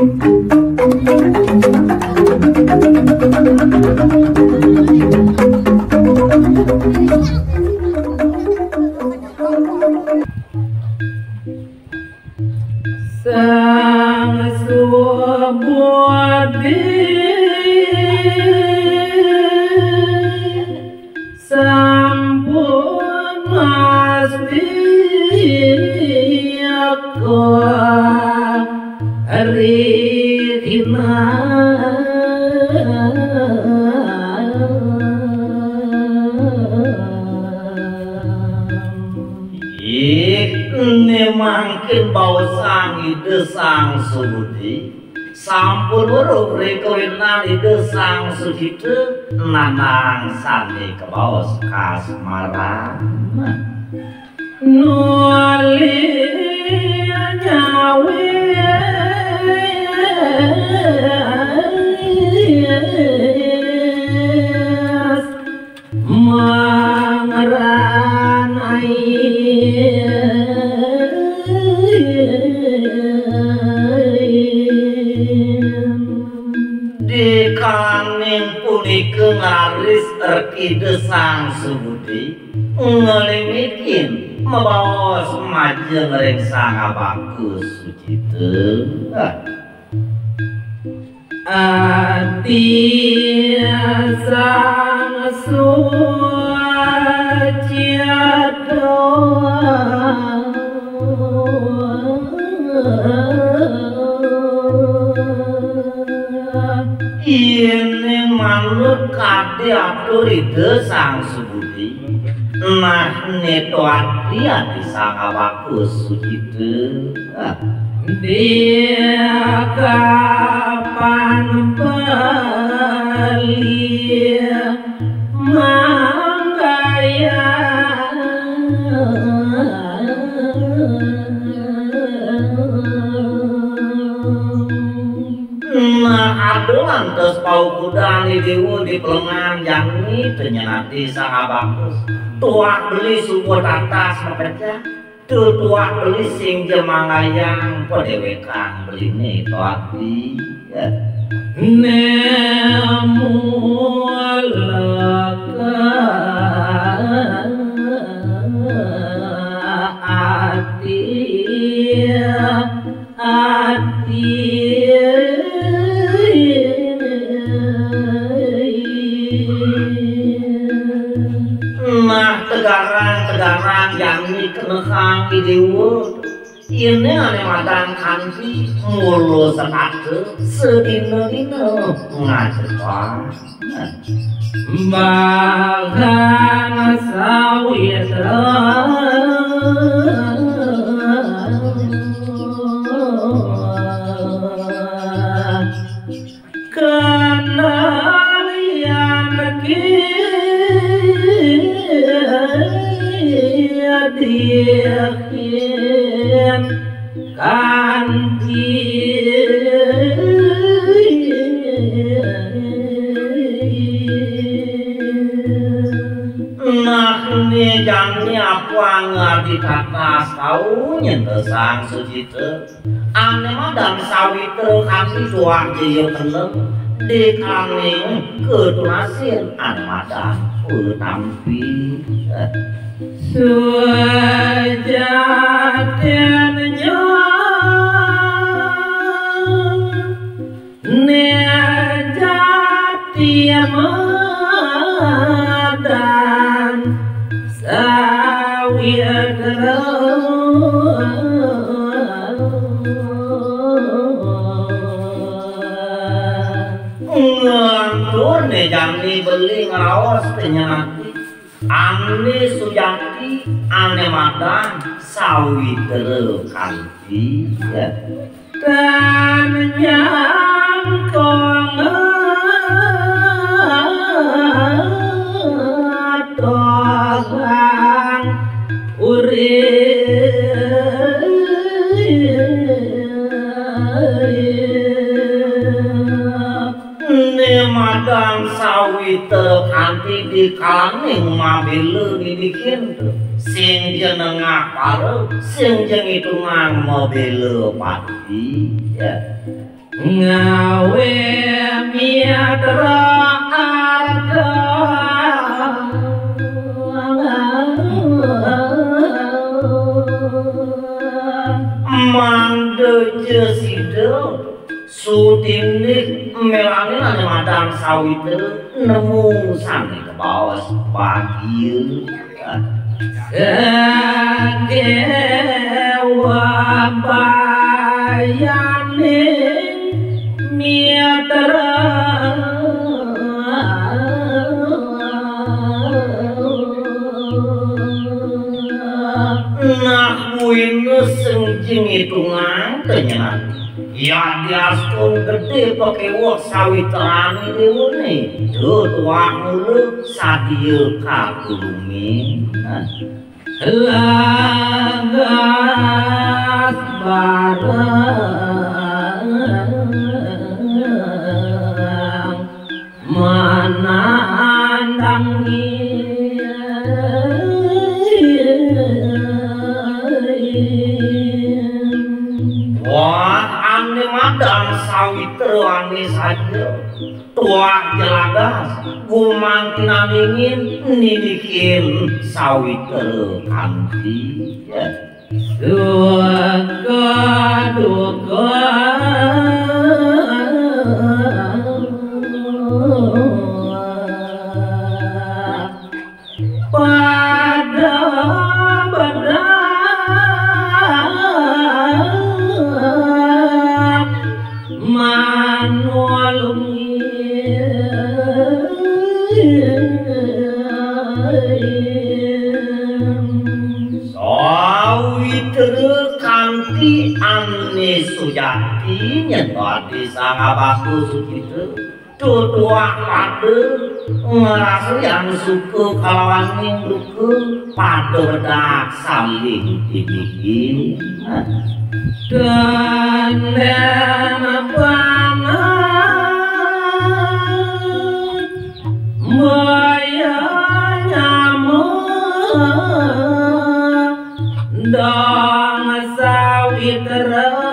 Sang Subodhi sampun masti aku rihina ini mangkin bau sang ide sang Subodhi sampun urup rikawin ide sang Sucita nanang sandi kebawas kasmaran nuli nyawi di kaning punika ngaris ide sang Subodhi ngelimikin mabawas majeng ring sang Abagus Sucita Adia sang ini manut kade atur ide sang Subodhi nah neto ati sang Abagus Sucita dia kapan beli manggaya nah adolan terus pau kuda di dewa di pelengan jangni ternyata sang Abagus tuak beli sumur atas mekerja tuak beli sing jemangayang pedewekan beli nih tuati nemu nah tegarang yang dikenehang idewo ini ane madang kanti mulu sekate sedina-dina ngacetan bagan sawit kenalian diakin kanti nah ini jangni apa ngerti tatas kau nyentuh sang Sucita ane madang sawitra kanti tuak jaya keneng di kaning ketunasin ane madang utampi suajannya nejati madan sawitra ngantur nejani beli ngerawas ternyata ane Suyati ane madang sawitra kanti dan nyangkong tohang madang sawitra kanti di kaning mabile dibikin sing jenengah pareu sing jeng hitungan mabile pati ya ngawe mitra arga mangde jesida sutindik melani nanya madang sawite nemu sani ke bawah bagian kekewa bayane mitra nah wina sengjing hitungan ternyata ya diaspun gede pakai wak sawiterani dewane tuah mulu sadio kakulumi lagas bareng menandangi wah ane madang sawiter ane saja tuah jelagas gumantin angin nidikin sawiter kanti duka pada badan manualungi sawiter kanti ane sujati nyetati sangabaku sucitu tutuah pade ngerasa yang suku kalawan mingguku pade bedak saling dibikin dan banget maya nyamuk dong sawiter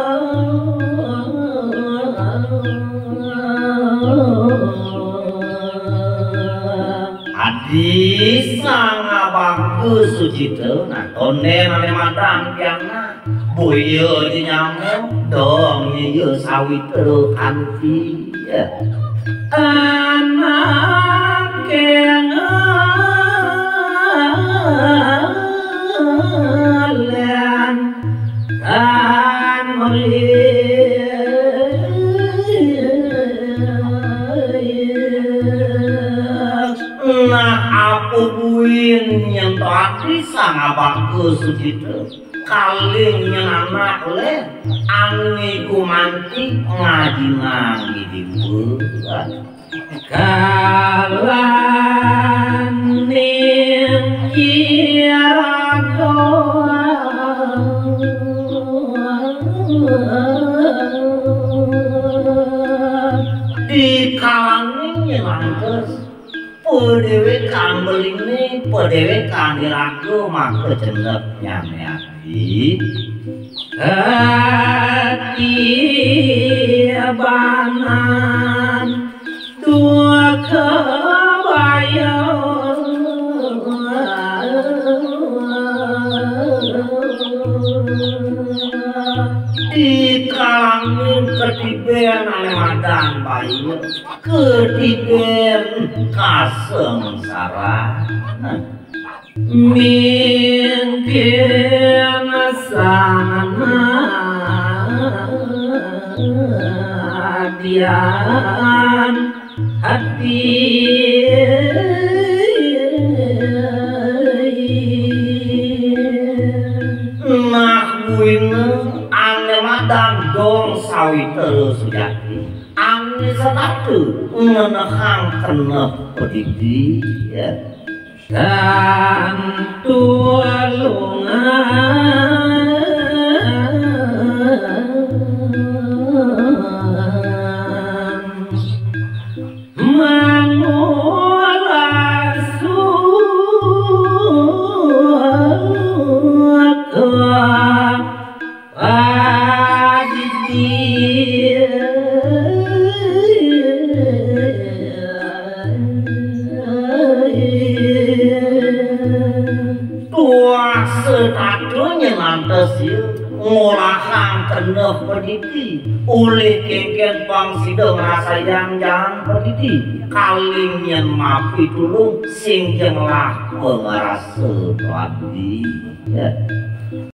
adi sangabaku sucitu nah tonde nane madang tiangna boyo di nyamuk dong iya sawiter kanti anak kengalan tan nah aku buin nyentati sangabaku sucitu kaling anak le ane kumanti ngaji nangi di bulan kalan ning irago di kalang ning langkes pedewe kang beling pedewe kang dirago maka cenep nyamyati hati abangan dua kebayang di kalangin ketiben ane madang bayi ketiben kasengsara mungkin sana dian hati nah wina ane madang dong sawiter sujati ane sadatu ngenehang kenep pedidi ya dan tulungan mangulasu adidin Tuah setadunya nantes ya ngolahan keneh pediti oleh kengken pangsideng rasa yang pediti kalingnya mapi tulung sing jenglah mengerasa tadi ya.